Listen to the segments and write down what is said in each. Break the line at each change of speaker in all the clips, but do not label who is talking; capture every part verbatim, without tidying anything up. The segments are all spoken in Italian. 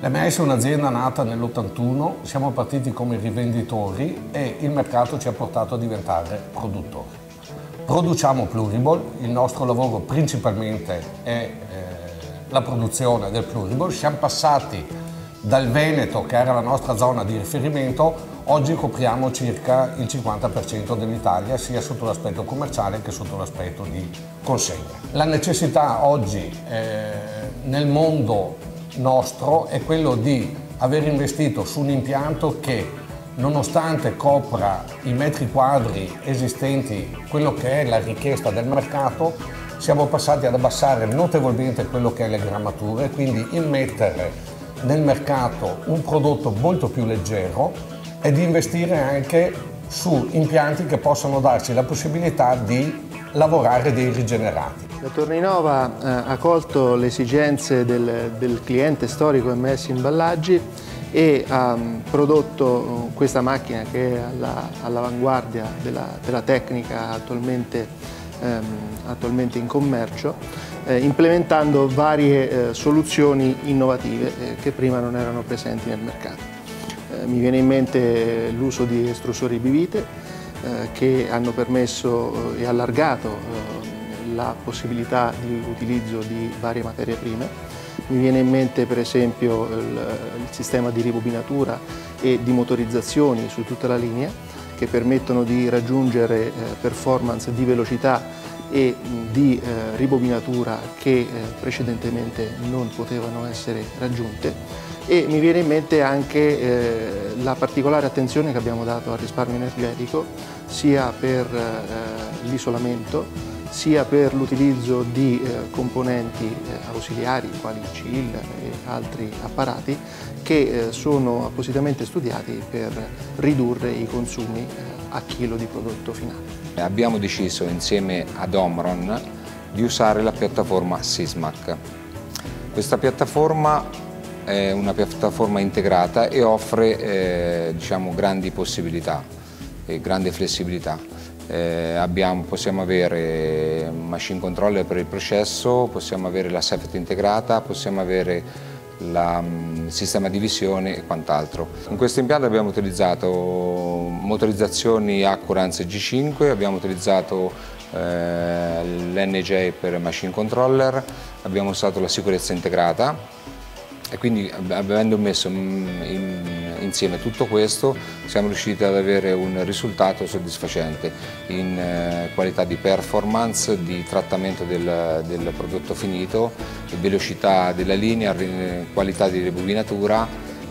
M S è un'azienda nata nell'ottantuno, siamo partiti come rivenditori e il mercato ci ha portato a diventare produttori. Produciamo Pluriball, il nostro lavoro principalmente è eh, la produzione del Pluriball. Siamo passati dal Veneto, che era la nostra zona di riferimento, oggi copriamo circa il cinquanta per cento dell'Italia, sia sotto l'aspetto commerciale che sotto l'aspetto di consegna. La necessità oggi eh, nel mondo nostro è quello di aver investito su un impianto che, nonostante copra i metri quadri esistenti, quello che è la richiesta del mercato, siamo passati ad abbassare notevolmente quello che è le grammature, quindi immettere nel mercato un prodotto molto più leggero e di investire anche su impianti che possano darci la possibilità di lavorare dei rigenerati.
La Torninova eh, ha colto le esigenze del, del cliente storico M S Imballaggi e ha um, prodotto uh, questa macchina che è all'avanguardia all della, della tecnica attualmente, um, attualmente in commercio, eh, implementando varie eh, soluzioni innovative eh, che prima non erano presenti nel mercato. Eh, mi viene in mente l'uso di estrusori bivite eh, che hanno permesso eh, e allargato eh, la possibilità di utilizzo di varie materie prime. Mi viene in mente per esempio il, il sistema di ribobinatura e di motorizzazioni su tutta la linea che permettono di raggiungere eh, performance di velocità e mh, di eh, ribobinatura che eh, precedentemente non potevano essere raggiunte. E mi viene in mente anche eh, la particolare attenzione che abbiamo dato al risparmio energetico sia per eh, l'isolamento sia per l'utilizzo di eh, componenti eh, ausiliari quali C I L e altri apparati che eh, sono appositamente studiati per ridurre i consumi eh, a chilo di prodotto finale.
Abbiamo deciso insieme ad Omron di usare la piattaforma Sysmac. Questa piattaforma è una piattaforma integrata e offre eh, diciamo, grandi possibilità e grande flessibilità. Eh, abbiamo, possiamo avere machine controller per il processo, possiamo avere la safety integrata, possiamo avere la, il sistema di visione e quant'altro. In questo impianto abbiamo utilizzato motorizzazioni Accurance G cinque, abbiamo utilizzato eh, l'N J per machine controller, abbiamo usato la sicurezza integrata. E quindi, avendo messo in, insieme tutto questo, siamo riusciti ad avere un risultato soddisfacente in eh, qualità di performance, di trattamento del, del prodotto finito, velocità della linea, qualità di rebobinatura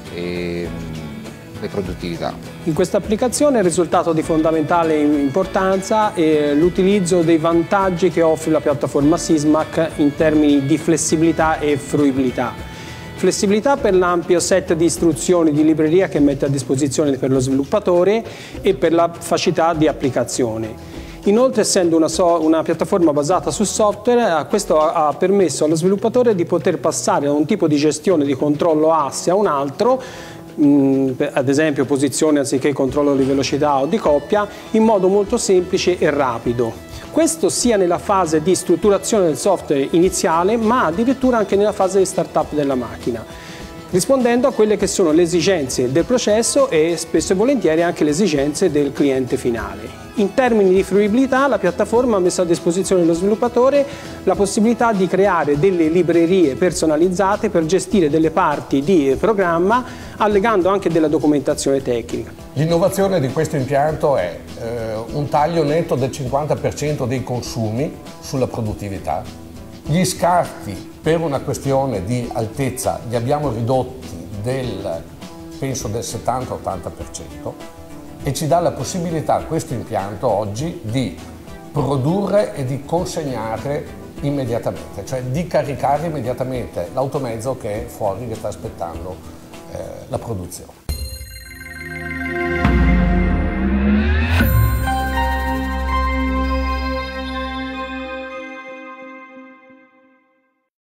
e, e produttività.
In questa applicazione il risultato di fondamentale importanza è l'utilizzo dei vantaggi che offre la piattaforma Sysmac in termini di flessibilità e fruibilità. Flessibilità per l'ampio set di istruzioni di libreria che mette a disposizione per lo sviluppatore e per la facilità di applicazione. Inoltre, essendo una, so una piattaforma basata su software, questo ha permesso allo sviluppatore di poter passare da un tipo di gestione di controllo asse a un altro, mh, ad esempio posizione anziché controllo di velocità o di coppia, in modo molto semplice e rapido. Questo sia nella fase di strutturazione del software iniziale, ma addirittura anche nella fase di startup della macchina, rispondendo a quelle che sono le esigenze del processo e spesso e volentieri anche le esigenze del cliente finale. In termini di fruibilità, la piattaforma ha messo a disposizione dello sviluppatore la possibilità di creare delle librerie personalizzate per gestire delle parti di programma, allegando anche della documentazione tecnica.
L'innovazione di questo impianto è eh, un taglio netto del cinquanta per cento dei consumi sulla produttività. Gli scarti per una questione di altezza li abbiamo ridotti del, penso del settanta ottanta per cento e ci dà la possibilità questo impianto oggi di produrre e di consegnare immediatamente, cioè di caricare immediatamente l'automezzo che è fuori, che sta aspettando eh, la produzione.